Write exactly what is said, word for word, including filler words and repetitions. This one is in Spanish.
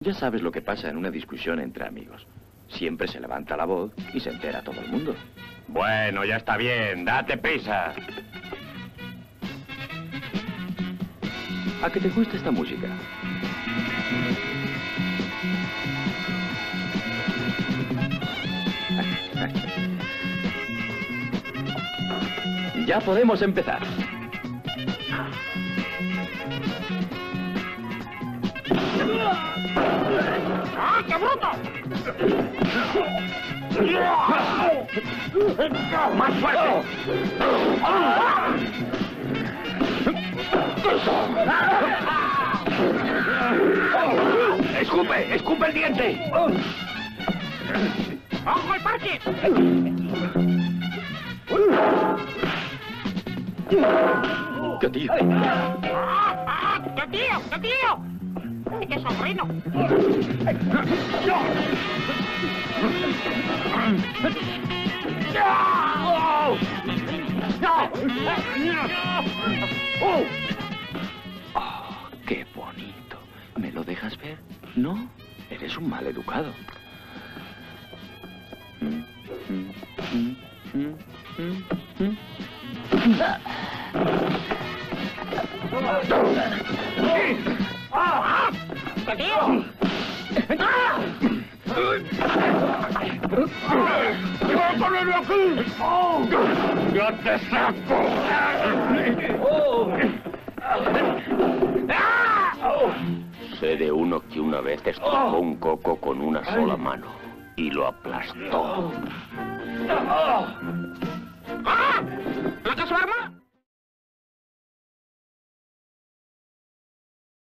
Ya sabes lo que pasa en una discusión entre amigos. Siempre se levanta la voz y se entera todo el mundo. Bueno, ya está bien. Date prisa. ¿A qué te gusta esta música? Ya podemos empezar. ¡Ah, qué bruto! ¡Más fuerte! ¡Escupe! ¡Escupe el diente! ¡Ojo al parque! ¡Qué tío! ¡Ah, ah! ¡Qué tío! ¡Qué tío! ¡Qué sobrino! Oh, qué bonito. ¿Me lo dejas ver? No, eres un mal educado. ¡Ah! ¡Qué tío! ¡Ponerlo aquí! ¡Yo te saco! Sé de uno que una vez estrujó un coco con una sola mano y lo aplastó. ¡Ah! ¿La que su arma?